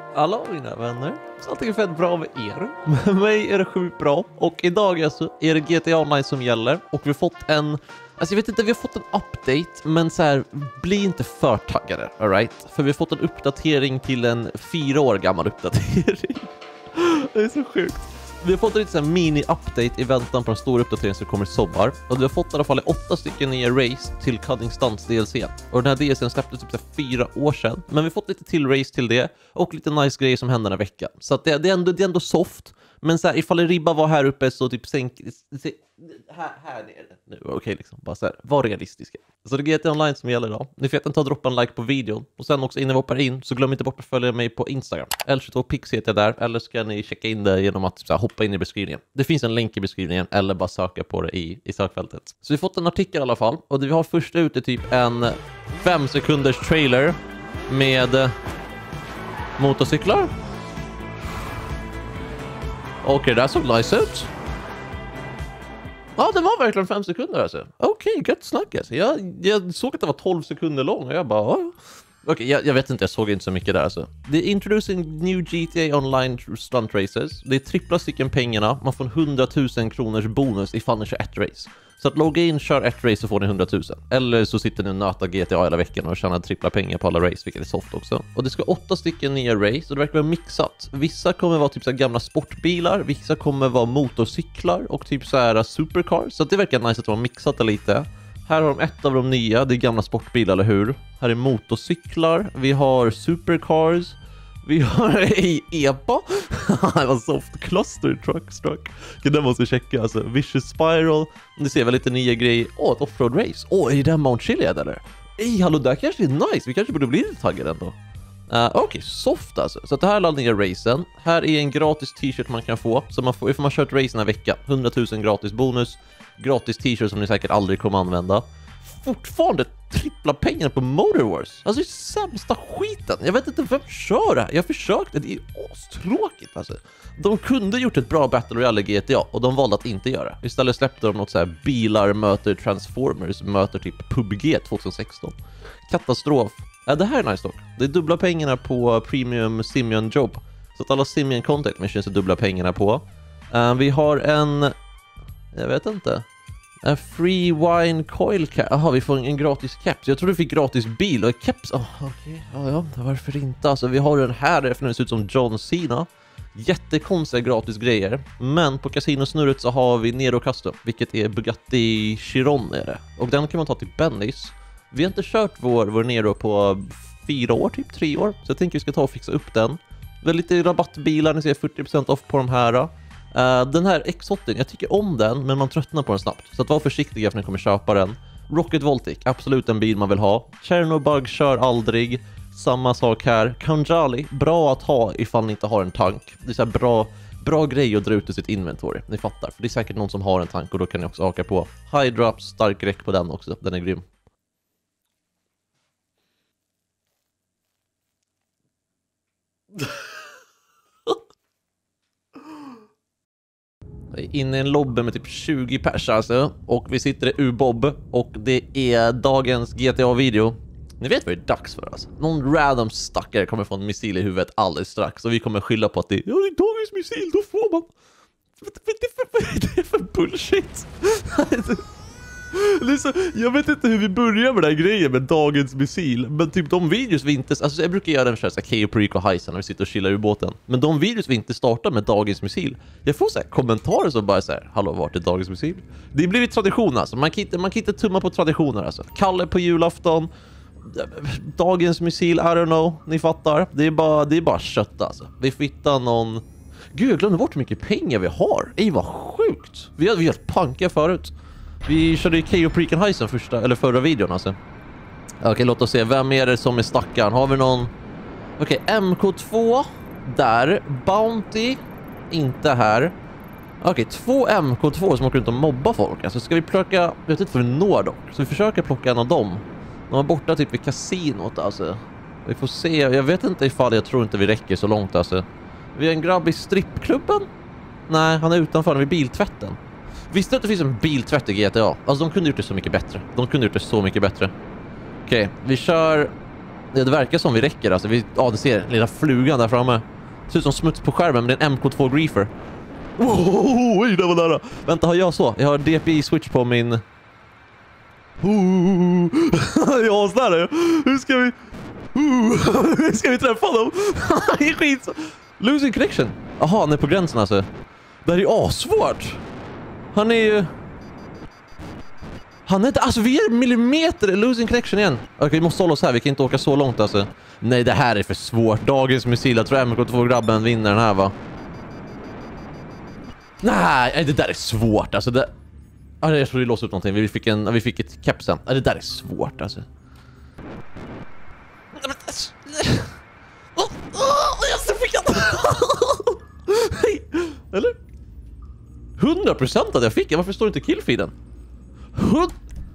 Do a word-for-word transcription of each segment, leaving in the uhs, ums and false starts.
Hallå mina vänner, så allting är fett bra med er. Med mig är det sjukt bra. Och idag alltså är det G T A Online som gäller. Och vi har fått en, alltså jag vet inte, vi har fått en update. Men så här, bli inte för taggade, alright? För vi har fått en uppdatering till en fyra år gammal uppdatering. Det är så sjukt. Vi har fått en liten mini-update i väntan på den stora uppdateringen som kommer i sommar. Och vi har fått i alla fall åtta stycken nya race till Cutting Stunts D L C. Och den här D L C:n släpptes typ så fyra år sedan. Men vi har fått lite till race till det. Och lite nice grejer som händer den här veckan. Så att det, det, är ändå, det är ändå soft. Men så här, ifall ribba var här uppe så typ sänk... Här, här nere nu, okej okay, liksom. Bara så här, var realistiska. Så det är G T A Online som gäller idag. Ni får jättebra droppa en like på videon. Och sen också innan vi hoppar in så glöm inte bort att följa mig på Instagram. L tjugotvå pix heter jag där. Eller ska ni checka in det genom att så här, hoppa in i beskrivningen. Det finns en länk i beskrivningen. Eller bara söka på det i, i sökfältet. Så vi har fått en artikel i alla fall. Och vi har först ute typ en fem sekunders trailer med motorcyklar. Okej, okay, det där såg nice ut. Ja, det var verkligen fem sekunder alltså. Okej, okay, gött snack alltså. Jag, jag såg att det var tolv sekunder lång och jag bara... Okej, okay, jag, jag vet inte, jag såg inte så mycket där alltså. Det är introducing new G T A Online stunt races. Det är trippla stycken pengarna. Man får en hundratusen kronors bonus ifall ni kör ett race. Så att logga in, kör ett race så får ni hundratusen. Eller så sitter ni och nötar G T A hela veckan och tjänar trippla pengar på alla race, vilket är soft också. Och det ska åtta stycken nya race och det verkar vara mixat. Vissa kommer vara typ så här gamla sportbilar, vissa kommer vara motorcyklar och typ så här supercars. Så att det verkar nice att de har mixat det lite. Här har de ett av de nya, det är gamla sportbilar, eller hur? Här är motorcyklar, vi har supercars. Vi har i EPA. Det var soft cluster truck struck. Det måste jag checka alltså. Vicious Spiral. Ni ser väl lite nya grejer. Åh, oh, ett offroad race. Åh, oh, är det där Mount Chiliad eller? Ej, hallå, där kanske är nice. Vi kanske borde bli lite taggade ändå. Uh, Okej, okay, soft alltså. Så att det här är alla nya racen. Här är en gratis t-shirt man kan få. Så man får, ifall man kört race den här veckan. hundratusen gratis bonus. Gratis t-shirt som ni säkert aldrig kommer använda. Fortfarande trippla pengar på Motor Wars. Alltså det är sämsta skiten. Jag vet inte vem kör det här. Jag försökte, det är astråkigt alltså. De kunde gjort ett bra Battle Royale i G T A och de valde att inte göra. Istället släppte de något så här bilar möter Transformers möter typ P U B G tjugohundrasexton. Katastrof. Ja, det här är nice dock. Det är dubbla pengarna på Premium Simeon Job. Så att alla Simeon Content Missions är dubbla pengarna på. Uh, vi har en... Jag vet inte... En free wine coil cap. Jaha, vi får en, en gratis caps. Jag tror du fick gratis bil och caps. Oh, okej, okay. Ja, ja, varför inte? Alltså, vi har den här för den ser ut som John Cena. Jättekonstiga gratis grejer. Men på kasinosnurret så har vi Nero Custom, vilket är Bugatti Chiron är det. Och den kan man ta till Bennys. Vi har inte kört vår, vår Nero på fyra år, typ tre år. Så jag tänker vi ska ta och fixa upp den. Det är lite rabattbilar, ni ser fyrtio procent off på de här. Uh, den här X åttio, jag tycker om den, men man tröttnar på den snabbt. Så att var försiktiga för när ni kommer köpa den. Rocket Voltic, absolut en bil man vill ha. Chernobug kör aldrig. Samma sak här. Kanjali, bra att ha ifall ni inte har en tank. Det är så här bra, bra grej att dra ut ur sitt inventory. Ni fattar, för det är säkert någon som har en tank och då kan ni också haka på. Hydra, stark räck på den också, den är grym. Inne i en lobby med typ tjugo pers alltså. Och vi sitter i U-Bob. Och det är dagens G T A-video. Ni vet vad det är dags för alltså. Någon random stackare kommer få en missil i huvudet alldeles strax. Och vi kommer skylla på att det är, ja, det är dagens missil, då får man. Vad är det för bullshit? Så, jag vet inte hur vi börjar med den här grejen med dagens missil. Men typ de videos vi inte... Alltså jag brukar göra den för K O Preak och Heisen när vi sitter och chillar i båten. Men de videos vi inte startar med dagens missil, jag får så här kommentarer som bara så här: hallå, vart är dagens missil? Det blir tradition alltså. Man kan inte, man kan inte tumma på traditioner alltså. Kalle på julafton, dagens missil, I don't know. Ni fattar. Det är bara, det är bara kött alltså. Vi får hitta någon... Gud, jag glömde bort hur mycket pengar vi har. Ej, vad sjukt. Vi hade helt panka förut. Vi körde ju K O Preak och Heisen första, eller förra videon alltså. Okej, okay, låt oss se. Vem är det som är stackaren? Har vi någon... Okej, okay, M K två. Där. Bounty. Inte här. Okej, okay, två M K två som åker runt och mobbar folk. Alltså ska vi plocka... Jag vet inte för vi når dock. Så vi försöker plocka en av dem. De är borta typ vid kasinot alltså. Vi får se. Jag vet inte ifall jag tror inte vi räcker så långt alltså. Vi har en grabb i strippklubben. Nej, han är utanför vid biltvätten. Visste att det finns en biltvätt i G T A? Alltså de kunde gjort det så mycket bättre. De kunde gjort det så mycket bättre. Okej, okay, vi kör Det, det verkar som vi räcker. Alltså, vi, ja, du ser lilla flugan där framme. Det ser ut som smuts på skärmen, men det är en M K två Griefer. Oh, oj, det var nära. Vänta, har jag så? Jag har D P I-switch på min... Oh, jag har snarare. Hur ska vi... Oh, hur ska vi träffa dem? Det är skit. Losing connection. Jaha, han är på gränsen alltså. Det här är asvårt. Han är ju... Han är inte... Alltså, vi är millimeter losing connection igen. Okej, vi måste hålla oss här. Vi kan inte åka så långt alltså. Nej, det här är för svårt. Dagens missil. Jag tror M K två-grabben vinner den här, va? Nej, det där är svårt. Alltså, det... Ah, jag tror vi låste upp någonting. Vi fick, en... vi fick ett kepsen. Ah, det där är svårt, alltså. Eller? hundra procent att jag fick. Varför står det inte killfeeden? Hund...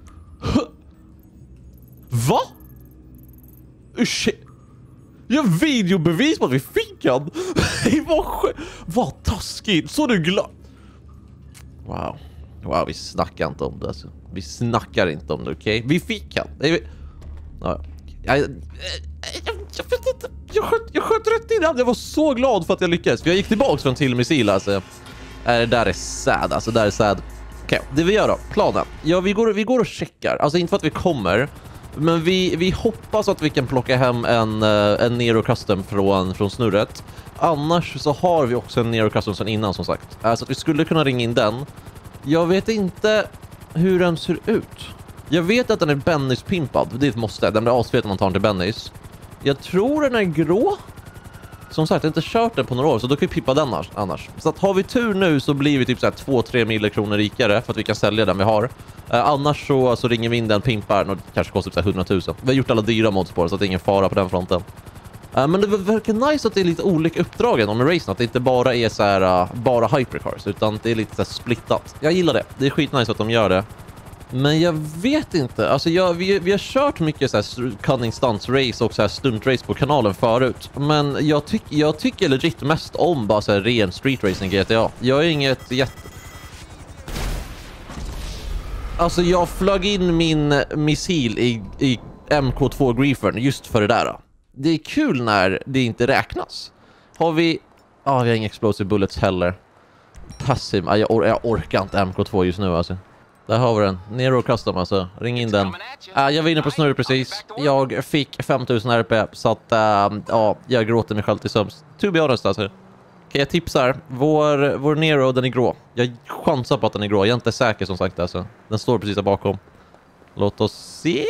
Va? Ursäkta. Jag har videobevis på att vi fick han. Vad Vad taskigt. Så du glad. Wow. Wow, vi snackar inte om det alltså. Vi snackar inte om det, okej? Okay? Vi fick han. Vi... Ja. Jag, jag, jag, jag vet inte. Jag sköt, jag sköt rätt in. Jag var så glad för att jag lyckades. För jag gick tillbaka från till missil alltså. Det där är sad. Alltså, det där är sad. Okej, okay, det vi gör då. Planen. Ja, vi går, vi går och checkar. Alltså inte för att vi kommer. Men vi, vi hoppas att vi kan plocka hem en, en Nero Custom från, från snurret. Annars så har vi också en Nero Custom sedan innan, som sagt. Så att vi skulle kunna ringa in den. Jag vet inte hur den ser ut. Jag vet att den är Bennys pimpad. Det är ett måste. Den blir asfet om man tar den till Bennys. Jag tror den är grå. Som sagt, jag har inte kört den på några år, så då kan vi pippa den annars. Så att har vi tur nu så blir vi typ så här två till tre miljoner kronor rikare för att vi kan sälja den vi har. Eh, annars så, så ringer vi in den, pimpar den och det kanske kostar typ hundratusen. Vi har gjort alla dyra mods på det, så att det är ingen fara på den fronten. Uh, men det verkar nice att det är lite olika uppdrag än om med racen. Att det inte bara är så här, uh, bara hypercars, utan det är lite så här splittat. Jag gillar det. Det är skitnice att de gör det. Men jag vet inte. Alltså jag, vi, vi har kört mycket så här cunning stunts race och så här stunt race på kanalen förut. Men jag, tyck, jag tycker legit mest om bara så här ren street racing G T A. Jag är inget jätte... Alltså jag flög in min missil i, i M K två Griefern just för det där. Det är kul när det inte räknas. Har vi... Ja, ah, vi har inga explosive bullets heller. Passiv... Ah, jag, or jag orkar inte M K två just nu alltså. Där har vi den. Nero Custom alltså. Ring in den. Uh, jag var inne på snurr precis. Jag fick femtusen R P. Så att... Uh, ja, jag gråter mig själv till söms. To be honest alltså. Okej, okay, jag tipsar. Vår, vår Nero, den är grå. Jag chansar på att den är grå. Jag är inte säker som sagt alltså. Den står precis där bakom. Låt oss se.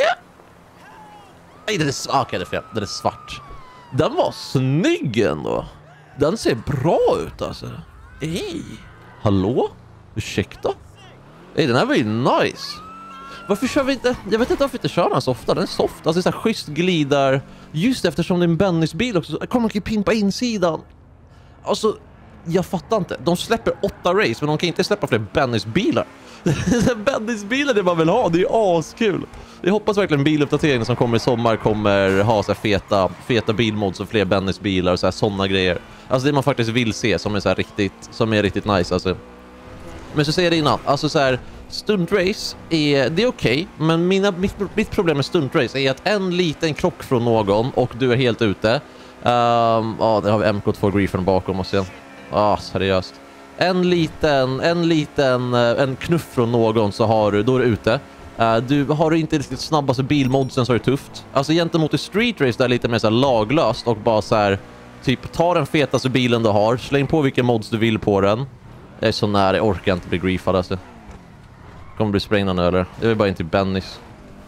Nej, den är svart. Okej, okay, det är fel. Den är svart. Den var snygg ändå. Den ser bra ut alltså. Hej. Hallå? Ursäkta? Ey, den här var ju nice. Varför kör vi inte... Jag vet inte varför vi inte kör den så ofta. Den är soft. Alltså det är så här schysst glidar. Just eftersom det är en Bennys bil också. Kommer man kan pimpa insidan. Alltså, jag fattar inte. De släpper åtta race, men de kan inte släppa fler Bennys bilar. Bennys bilar det man vill ha. Det är askul. Jag hoppas verkligen biluppdateringen som kommer i sommar kommer ha så här feta, feta bilmods och fler Bennys bilar och så här sådana grejer. Alltså det man faktiskt vill se som är så här riktigt, som är riktigt nice alltså. Men så säger jag det innan, alltså så här, stuntrace är, det är okej, okay, men mina, mitt, mitt problem med stuntrace är att en liten krock från någon och du är helt ute. Ja, um, oh, där har vi M K två Griefern bakom oss igen. Ja, oh, seriöst. En liten, en liten, en knuff från någon så har du, då är du ute. Uh, du har du inte riktigt snabbaste bilmodsen så är det tufft. Alltså gentemot i street race där är lite mer så här laglöst och bara så här, typ ta den fetaste bilen du har, släng på vilken mods du vill på den. Jag är så nära, jag orkar inte bli griefad alltså. Kommer bli sprängda nu eller? Det är bara inte Bennys.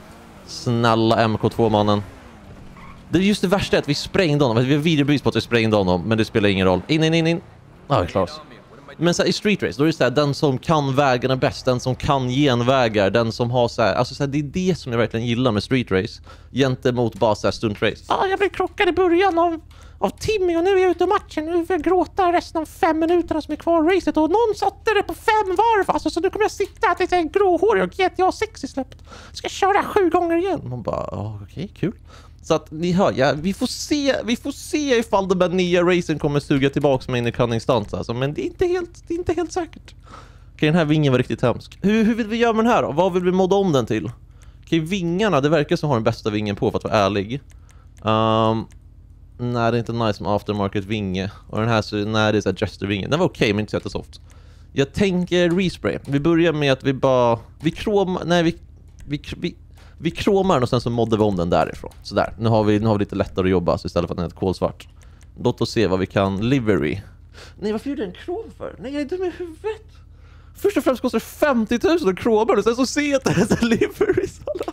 Snälla M K två-mannen. Det är just det värsta att vi sprängde honom. Vi har videobevis på att vi sprängde honom, men det spelar ingen roll. In, in, in, in. Ja, ah, vi klarar oss. Men så här, i street race, då är det så här, den som kan vägarna bäst, den som kan genvägar, den som har så här, alltså så här, det är det som jag verkligen gillar med street race gentemot bara så här stunt race. Ja, ah, jag blev krockad i början av av Timmy och nu är jag ute i matchen. Nu får jag gråta resten av fem minuterna som är kvar i racet och någon satte det på fem varv. Alltså så nu kommer jag sitta att det är en gråhårig och G T A sex är släppt. Ska köra sju gånger igen. Man bara, ja okej, okay, kul. Så att ni hör, ja, vi får se, vi får se ifall den där nya racen kommer suga tillbaka med in i cunning stunts alltså, men det är inte helt, det är inte helt säkert. Okej, den här vingen var riktigt hemsk. Hur, hur vill vi göra med den här då? Vad vill vi modda om den till? Okej, vingarna, det verkar som har den bästa vingen på för att vara ärlig. Um, nej, det är inte nice med aftermarket vinge. Och den här, så, nej, det är så här Jester vinge. Den var okej, okay, men inte så jättesoft. Jag tänker respray. Vi börjar med att vi bara... Vi krom... Nej, vi... Vi, vi, vi kromar den och sen så moddar vi om den därifrån. Sådär. Nu har vi, nu har vi lite lättare att jobba så istället för att den är ett kolsvart. Låt oss se vad vi kan... Livery. Nej, varför gjorde jag en krom för? Nej, jag är dum i huvudet. Först och främst kostar det femtio tusen att kroma och sen så ser jag att det är en livery.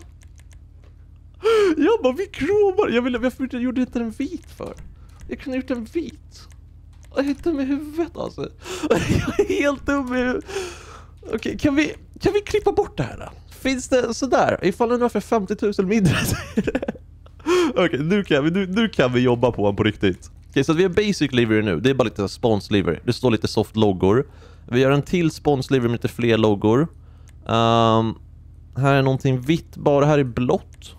Jag bara, vi kromar. Jag, ville, jag gjorde inte den vit för. Jag kunde gjort den vit. Jag är dum i huvudet alltså. Jag är helt dum i huvudet. Okej, okay, kan vi, kan vi klippa bort det här då? Finns det sådär? Ifall det nu är för femtio tusen mindre. Okej, okay, nu, kan vi, nu, nu kan vi jobba på den på riktigt. Okej, okay, så vi har basic livery nu. Det är bara lite spons livery. Det står lite soft loggor. Vi gör en till spons livery med lite fler loggor. Um, här är någonting vitt. Bara här är blått.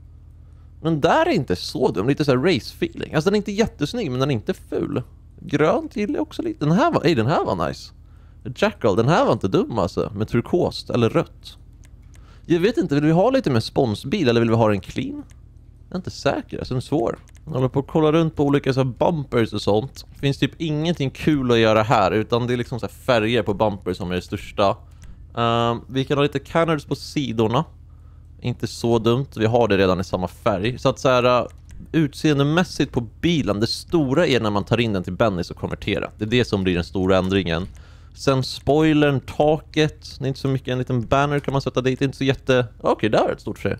Men där är inte så dum. Lite så här race feeling. Alltså den är inte jättesnygg men den är inte ful. Grönt gillar jag också lite. Den här var, ej, den här var nice. Jackal, den här var inte dum alltså. Med turkost eller rött. Jag vet inte, vill vi ha lite mer sponsbil eller vill vi ha den clean? Jag är inte säker, alltså den är svår. Jag håller på att kolla runt på olika så här bumpers och sånt. Det finns typ ingenting kul att göra här utan det är liksom så här färger på bumpers som är det största. Uh, vi kan ha lite canards på sidorna. Inte så dumt, vi har det redan i samma färg. Så att så här, uh, utseendemässigt på bilen, det stora är när man tar in den till Bennys och konverterar. Det är det som blir den stora ändringen. Sen spoilern, taket, det är inte så mycket, en liten banner kan man sätta dit, det är inte så jätte... Okej, okay, där är ett stort trä.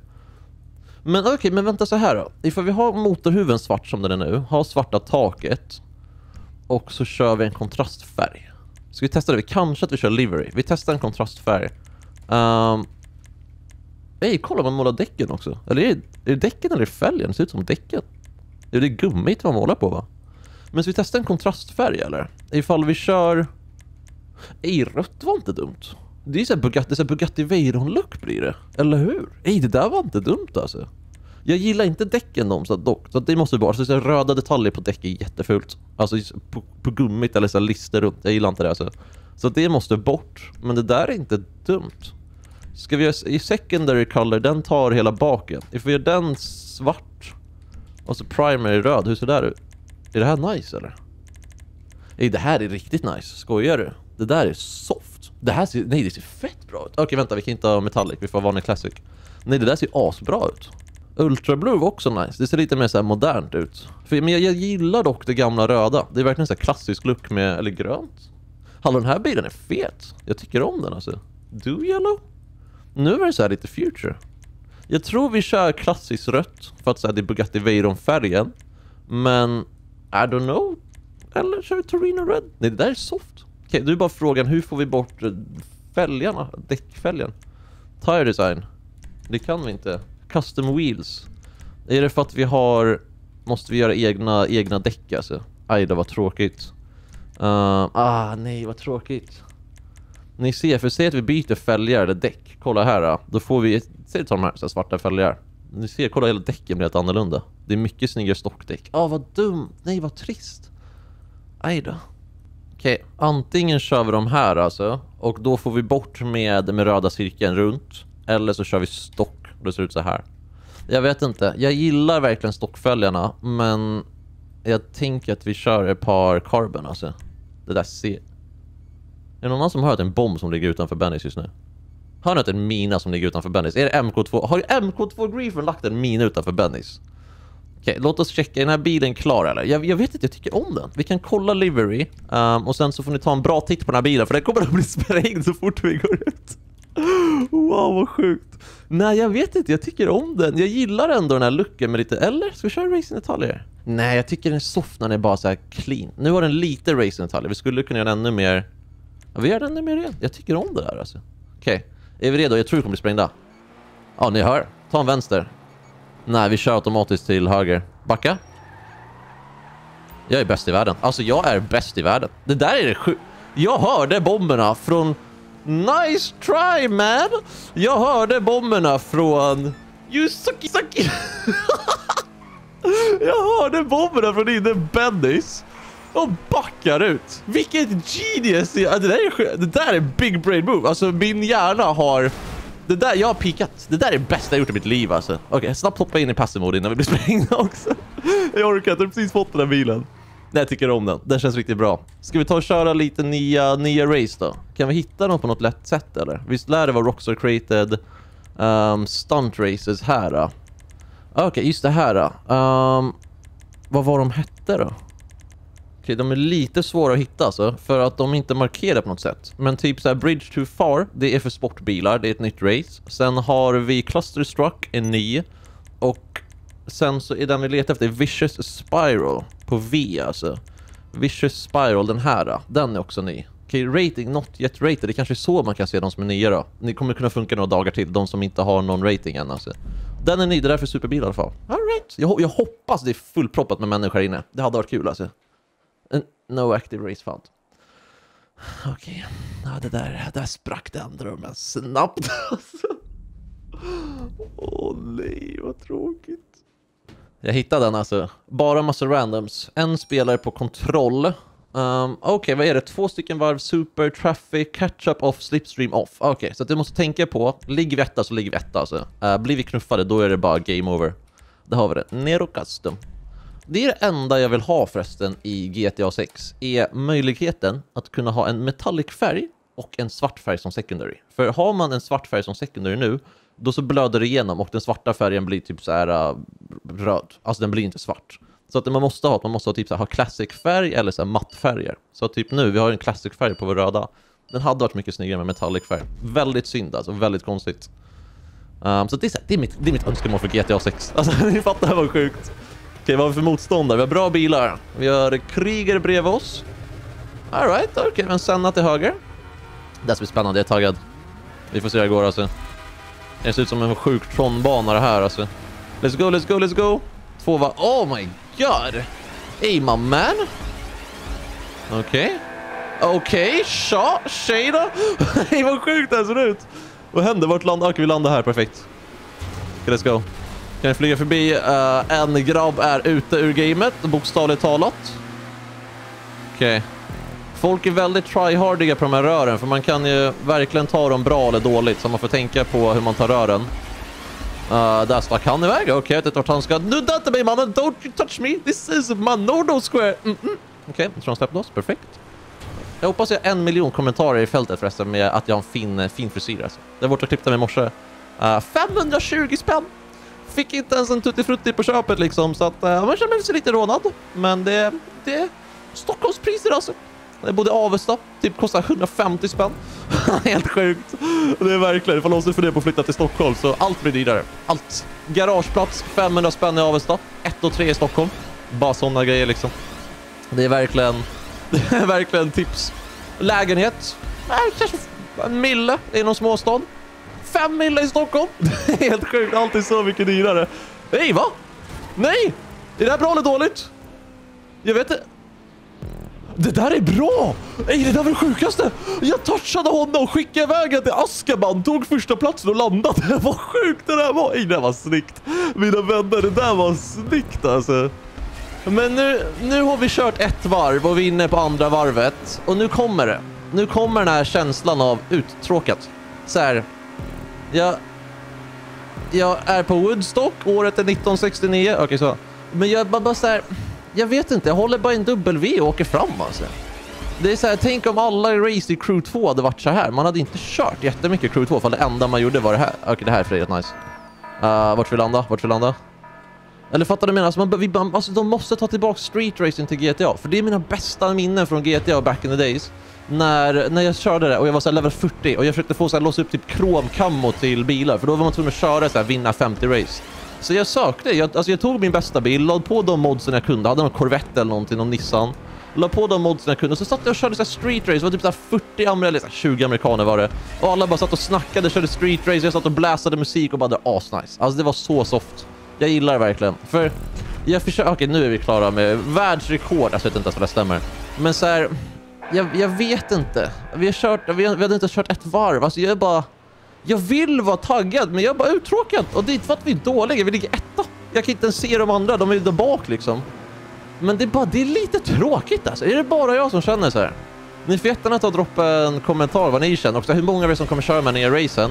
Men okej, okay, men vänta så här då. Ifall vi har motorhuven svart som den är nu, har svarta taket och så kör vi en kontrastfärg. Ska vi testa det? Vi kanske att vi kör livery. Vi testar en kontrastfärg. Um, Ej, kolla man målar däcken också. Eller är det, är det däcken eller fälgen? Det ser ut som däcken. Det är det gummit man målar på va? Men så vi testar en kontrastfärg eller? Ifall vi kör... Ej, rött var inte dumt. Det är så här Bugatti, så här Bugatti Veyron-look blir det. Eller hur? Ej, det där var inte dumt alltså. Jag gillar inte däcken de så dock. Så det måste vara så, så här, röda detaljer på däck är jättefult. Alltså på, på gummit eller så här lister runt. Jag gillar inte det alltså. Så det måste bort. Men det där är inte dumt. Ska vi göra i secondary color, den tar hela baken. If vi gör den svart och så primary röd, hur ser det där ut? Är det här nice eller? Ej, det här är riktigt nice. Skojar du? Det där är soft. Det här ser, nej, det ser fett bra ut. Okej, vänta, vi kan inte ha metallic. Vi får ha vanlig classic. Nej, det där ser asbra ut. Ultra Blue var också nice. Det ser lite mer så här modernt ut. För, men jag, jag gillar dock det gamla röda. Det är verkligen så här klassisk look med, eller grönt. Hallå, den här bilen är fet. Jag tycker om den alltså. Do yellow? Nu är det så här lite future. Jag tror vi kör klassiskt rött för att så här, det är Bugatti Veyron-färgen. Men, I don't know. Eller kör vi Torino Red? Nej, det där är soft. Okej, då är bara frågan, hur får vi bort fälgarna? Däckfälgen. Tire design. Det kan vi inte. Custom wheels. Är det för att vi har... Måste vi göra egna, egna däck alltså? Aj, det var tråkigt. Uh, ah, nej, vad tråkigt. Ni ser, för se att vi byter fälgar eller däck. Kolla här då. Då får vi... Se ta de här så här svarta fälgar. Ni ser, kolla hela däcken blir helt annorlunda. Det är mycket snyggare stockdäck. Ah, vad dumt. Nej, vad trist. Aj då. Okej, okay, antingen kör vi de här alltså. Och då får vi bort med, med röda cirkeln runt. Eller så kör vi stock. Och det ser ut så här. Jag vet inte. Jag gillar verkligen stockfälgarna. Men jag tänker att vi kör ett par carbon alltså. Det där ser... Är det någon annan som hört en bomb som ligger utanför Bennys just nu? Har ni hört en mina som ligger utanför Bennys? Är det M K två? Har ju M K två Griffon lagt en mina utanför Bennys? Okej, låt oss checka. Är den här bilen klar eller? Jag, jag vet inte, jag tycker om den. Vi kan kolla livery. Um, och sen så får ni ta en bra titt på den här bilen. För den kommer att bli sprängd så fort vi går ut. Wow, vad sjukt. Nej, jag vet inte. Jag tycker om den. Jag gillar ändå den här looken med lite... Eller? Ska vi köra racing-detaljer? Nej, jag tycker den är soft när den är bara så här clean. Nu har den lite racing-detaljer. Vi skulle kunna göra ännu mer... Ja, vi gör ännu mer igen. Jag tycker om det där alltså. Okej, okay. Är vi redo? Jag tror vi kommer bli sprängda. Ja, ni hör. Ta en vänster. Nej, vi kör automatiskt till höger. Backa. Jag är bäst i världen. Alltså, jag är bäst i världen. Det där är det sjukt. Jag hörde bomberna från... Nice try, man! Jag hörde bomberna från... You sucky, sucky! Jag hörde bomberna från inne Bennys. Och backar ut. Vilket genius! Det där är, det där är big brain move. Alltså, min hjärna har... Det där, jag har pikat. Det där är det bästa jag gjort i mitt liv alltså. Okej, okay, snabbt hoppa in i passive mode innan vi blir sprängda också. Jag orkar inte, precis fått den här bilen. Nej, jag tycker om den. Den känns riktigt bra. Ska vi ta och köra lite nya, nya race då? Kan vi hitta dem på något lätt sätt eller? Visst lär det vara Rockstar created um, stunt races här då? Okej, okay, just det här då. Um, vad var de hette då? Okej, okay, de är lite svåra att hitta alltså, för att de inte markerar på något sätt. Men typ så här Bridge Too Far, det är för sportbilar, det är ett nytt race. Sen har vi Cluster Struck, en ny. Och sen så är den vi letar efter Vicious Spiral på V alltså. Vicious Spiral, den här då, den är också ny. Okej, okay, rating not yet rated, det kanske är så man kan se de som är nya då. Ni kommer kunna funka några dagar till, de som inte har någon rating än alltså. Den är ny, det är därför superbil i alla fall. All right. jag, jag hoppas det är fullproppat med människor inne. Det hade varit kul alltså. No active race found. Okej, okay. Ja, det där, där sprack den drömmen snabbt alltså. Åh nej, vad tråkigt. Jag hittade den alltså. Bara massa randoms. En spelare på kontroll. Um, Okej, okay, vad är det? Två stycken varv, super, traffic, catch-up off, slipstream off. Okej, okay, så att du måste tänka på, ligger vi etta så ligger vi etta alltså. Uh, blir vi knuffade, då är det bara game over. Där har vi det. Nero custom. Det är det enda jag vill ha förresten i G T A sex. Är möjligheten att kunna ha en metallic färg och en svart färg som secondary. För har man en svart färg som secondary nu, då så blöder det igenom och den svarta färgen blir typ så här uh, röd. Alltså den blir inte svart. Så att man måste ha, man måste ha typ så här, ha classic färg eller så här matt färger. Så typ nu, vi har en classic färg på vår röda. Den hade varit mycket snyggare med metallic färg. Väldigt synd alltså, väldigt konstigt. Um, så det är, så här, det, är mitt, det är mitt önskemål för G T A sex. Alltså ni fattar, det var sjukt. Okej, vad har vi för motståndare? Vi har bra bilar. Vi har kriger bredvid oss. All right, okej, okay, men Senna till höger. Det ska bli spännande, jag är taggad. Vi får se hur det går alltså. Det ser ut som en sjuk tronbana det här alltså. Let's go, let's go, let's go. Två va... Oh my god. Hey my man. Okej. Okay. Okej, okay. Tja, tjej då. Hej vad sjukt det här ser ut. Vad händer? Vart landar? Okej, vi landar här, perfekt. Okay, let's go. Kan jag flyga förbi? Uh, en grabb är ute ur gamet, bokstavligt talat. Okej. Okay. Folk är väldigt tryhardiga på de här rören, för man kan ju verkligen ta dem bra eller dåligt, så man får tänka på hur man tar rören. Uh, där stack han iväg. Okej, okay, jag vet inte vart han ska. Nu döda mig mannen, don't you touch me. This is Manordo Square. Mm -mm. Okej, okay, jag tror han släppte oss. Perfekt. Jag hoppas jag har en miljon kommentarer i fältet förresten med att jag har en fin, fin frisyr. Alltså. Det var bort att klippa mig i morse. Uh, femhundratjugo spänn. Fick inte ens en tuttifrutti på köpet liksom, så att uh, man känner sig lite rånad. Men det, det är Stockholmspriser alltså. Det bodde i Avesta, typ kostar hundrafemtio spänn. Helt sjukt. Det är verkligen, ifall någon för det på att flytta till Stockholm så allt blir dyrare. Allt. Garageplats, femhundra spänn i Avesta. ett och tre i Stockholm. Bara sådana grejer liksom. Det är verkligen, det är verkligen tips. Lägenhet. En mille i någon småstad. Fem mille i Stockholm. Helt sjukt, alltid så mycket dyrare. Nej, va? Nej! Är det här bra eller dåligt? Jag vet inte. Det där är bra! Ej, det där var det sjukaste! Jag touchade honom och skickade iväg till Azkaban, tog första platsen och landade. Det var sjukt det där var! Ej, det var snyggt. Mina vänner, det där var snyggt alltså. Men nu, nu har vi kört ett varv och vi är inne på andra varvet. Och nu kommer det. Nu kommer den här känslan av uttråkat. Så här. Jag, jag är på Woodstock, året är nitton sextionio. Okej, så. Men jag bara, bara så här... Jag vet inte, jag håller bara en W och åker fram alltså. Det är så här, tänk om alla i Race i Crew två hade varit så här. Man hade inte kört jättemycket Crew två, för det enda man gjorde var det här. Okej, det här är för nice. Uh, vart vi landa? Vart vi landa? Eller fattar du menar? Alltså, man, vi, alltså, de måste ta tillbaka street racing till G T A. För det är mina bästa minnen från G T A back in the days. När, när jag körde det och jag var så här level fyrtio och jag försökte få så här, låsa upp typ kromkammo till bilar. För då var man tvungen att köra så här, vinna femtio race. Så jag sökte, jag, alltså jag tog min bästa bil, lade på de modsen jag kunde, hade någon Corvette eller någonting, någon Nissan. Lade på de modsen jag kunde, och så satt jag och körde så här street race, det var typ så här fyrtio amerikaner, tjugo amerikaner var det. Och alla bara satt och snackade, körde street race, jag satt och bläsade musik och bara, det var asnice. Alltså det var så soft. Jag gillar det verkligen. För jag försöker, okej nu är vi klara med världsrekord, alltså jag vet inte ens vad det stämmer. Men så här, jag, jag vet inte. Vi har kört, vi, har, vi hade inte kört ett varv, alltså jag är bara... Jag vill vara taggad, men jag är bara uttråkad. Och det är inte för att vi är dåliga, vi ligger etta. Jag kan inte ens se de andra, de är ju där bak liksom. Men det är bara, det är lite tråkigt alltså. Är det bara jag som känner så här? Ni får jättegärna ta och droppa en kommentar vad ni känner också. Hur många av er som kommer köra med ner i racen.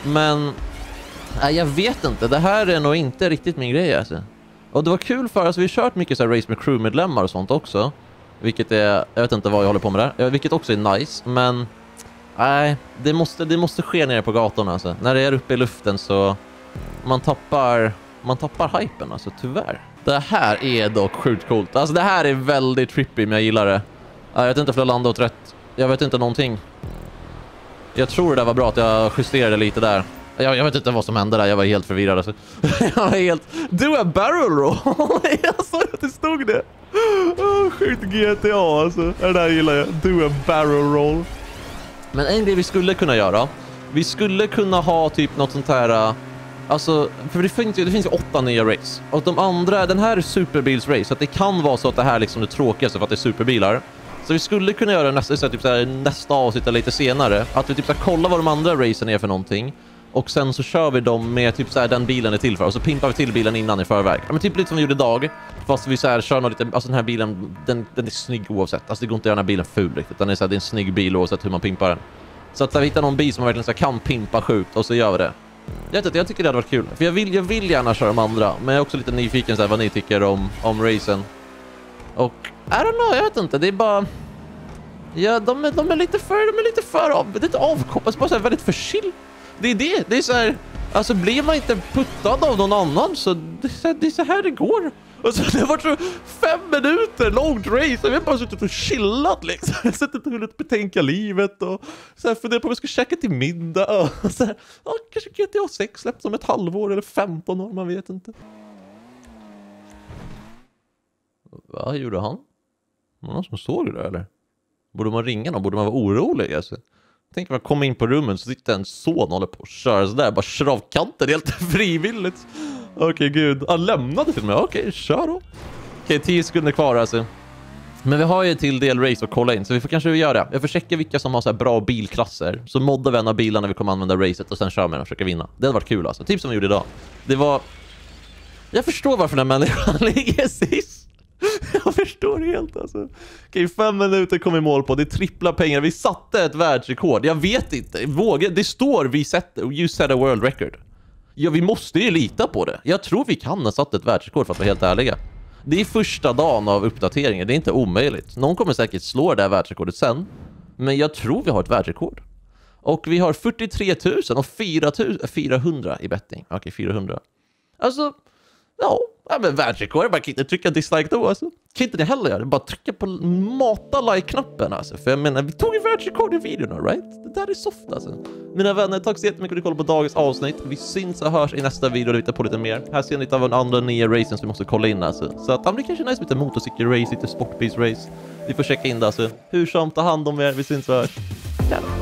Men nej, jag vet inte. Det här är nog inte riktigt min grej alltså. Och det var kul för oss. Vi har kört mycket så här race med crewmedlemmar och sånt också. Vilket är, jag vet inte vad jag håller på med där. Vilket också är nice. Men nej, det måste, det måste ske nere på gatorna alltså. När det är uppe i luften så man tappar, man tappar hypen alltså, tyvärr. Det här är dock sjukt coolt. Alltså det här är väldigt trippy, men jag gillar det. Jag vet inte för jag landade åt rätt. Jag vet inte någonting. Jag tror det var bra att jag justerade lite där. Jag, jag vet inte vad som hände där. Jag var helt förvirrad alltså. Jag var helt... Du är barrel roll! Jag sa att det stod det. Oh, sjukt G T A alltså. Det där gillar jag. Du är barrel roll. Men en grej vi skulle kunna göra. Vi skulle kunna ha typ något sånt här... Alltså, för det finns ju, det finns ju åtta nya race. Och de andra, den här är superbilsrace. Så att det kan vara så att det här är liksom det tråkigaste för att det är superbilar. Så vi skulle kunna göra nästa, så här, typ så här, nästa avsnitt lite senare. Att vi typ så här, kollar vad de andra racen är för någonting. Och sen så kör vi dem med typ så här, den bilen är till för. Och så pimpar vi till bilen innan i förväg. Men typ lite som vi gjorde idag. Fast vi så här, kör något lite, alltså den här bilen, den, den är snygg oavsett. Alltså det går inte att göra den här bilen ful riktigt. Den är, så här, det är en snygg bil oavsett hur man pimpar den. Så att vi hittar någon bil som man verkligen så här, kan pimpa sjukt och så gör vi det. Jag, vet inte, jag tycker det hade varit kul. För jag vill, jag vill gärna köra de andra. Men jag är också lite nyfiken så här, vad ni tycker om, om racen. Och, I don't know, jag vet inte. Det är bara... Ja, de är, de är lite för... De är lite för av... Det är inte avkopplat, bara så här väldigt för chill. Det är det. Det är så här... Alltså, blir man inte puttad av någon annan så... Det är så här det, är så här det går. Och så det har varit så fem minuter långt race. Jag har bara suttit och chillat liksom. Jag har suttit och hunnit betänka livet och så här funderat på om jag ska checka till middag. Och så här, ja, kanske G T A sex släpps om ett halvår eller femton år, man vet inte. Vad gjorde han? Var det någon som såg det där eller? Borde man ringa någon? Borde man vara orolig alltså? Tänk om man kommer in på rummen så sitter en son och håller på och kör så där. Bara kör av kanten helt frivilligt. Okej, okay, gud. Han lämnade till mig. Okej, okay, kör då. Okej, okay, tio sekunder kvar alltså. Men vi har ju till del race att kolla in. Så vi får kanske göra det. Jag får checka vilka som har så här bra bilklasser. Så moddar vi en av bilarna vi kommer använda racet. Och sen kör vi och försöka vinna. Det hade varit kul alltså. Typ som vi gjorde idag. Det var... Jag förstår varför den här människan ligger sist. Jag förstår helt alltså. Okej, fem minuter kom i mål på. Det är trippla pengar. Vi satte ett världsrekord. Jag vet inte. Våga. Det står vi sätter. You set a world record. Ja, vi måste ju lita på det. Jag tror vi kan ha satt ett världsrekord för att vara helt ärliga. Det är första dagen av uppdateringen. Det är inte omöjligt. Någon kommer säkert slå det här världsrekordet sen. Men jag tror vi har ett världsrekord. Och vi har fyrtiotre tusen och fyrahundra i betting. Okej, fyrahundra. Alltså... Ja, men världsrekord. Jag bara kan inte trycka dislike då alltså. Kan inte det heller göra. Bara trycka på mata like-knappen alltså. För jag menar, vi tog ju världsrekord i videon, right? Det där är soft alltså. Mina vänner, tack så jättemycket för att du kollade på dagens avsnitt. Vi syns och hörs i nästa video och vi tar på lite mer. Här ser ni lite av en andra nya racen som vi måste kolla in alltså. Så att det blir kanske nice med lite motorcykelrace, lite sportbilsrace. Vi får checka in det alltså. Hur som, ta hand om er. Vi syns och hörs. Tjena.